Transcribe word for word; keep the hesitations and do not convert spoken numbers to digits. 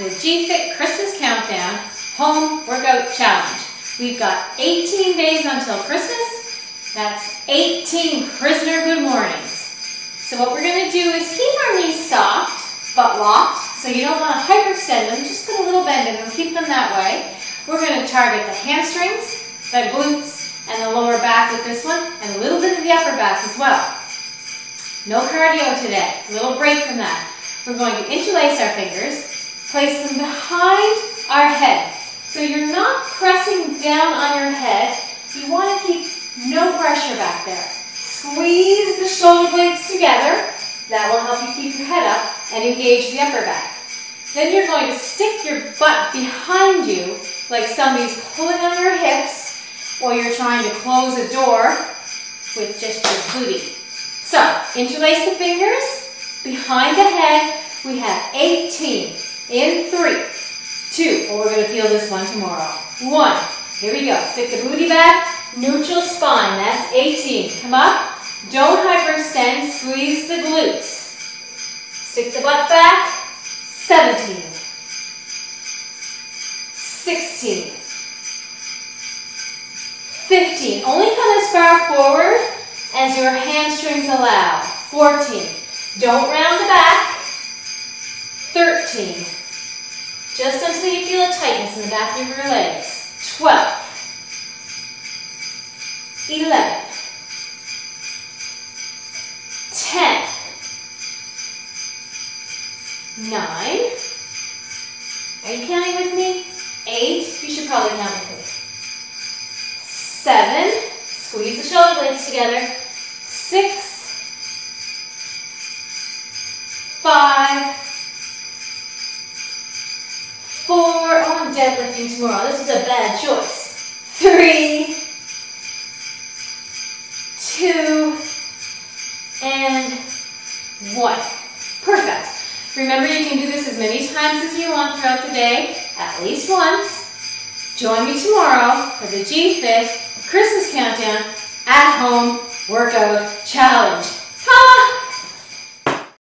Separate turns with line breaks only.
the G-Fit Christmas Countdown Home Workout Challenge. We've got eighteen days until Christmas. That's eighteen prisoner good mornings. So what we're going to do is keep our knees soft, but locked. So you don't want to hyperextend them, just put a little bend in them, keep them that way. We're going to target the hamstrings, the glutes, and the lower back with this one, and a little bit of the upper back as well. No cardio today, a little break from that. We're going to interlace our fingers, place them behind our head. So you're not pressing down on your head. You want to keep no pressure back there. Squeeze the shoulder blades together. That will help you keep your head up and engage the upper back. Then you're going to stick your butt behind you like somebody's pulling on your hips or you're trying to close a door with just your booty. So, interlace the fingers behind the head. We have eighteen in three, two, oh, we're going to feel this one tomorrow. One, here we go. Stick the booty back, neutral spine, that's eighteen. Come up, don't hyperextend, squeeze the glutes. Stick the butt back, seventeen, sixteen, fifteen. Only come as far forward as your hamstrings allow. fourteen. Don't round the back. thirteen. Just until you feel a tightness in the back of your legs. twelve. eleven. ten. nine. Are you counting with me? eight. You should probably count with me. seven. Squeeze the shoulder blades together. six. five. four. Oh, I'm deadlifting tomorrow. This is a bad choice. three. two. And one. Perfect. Remember, you can do this as many times as you want throughout the day, at least once. Join me tomorrow for the G-Fit Christmas Countdown at Home Workout Challenge. Ha!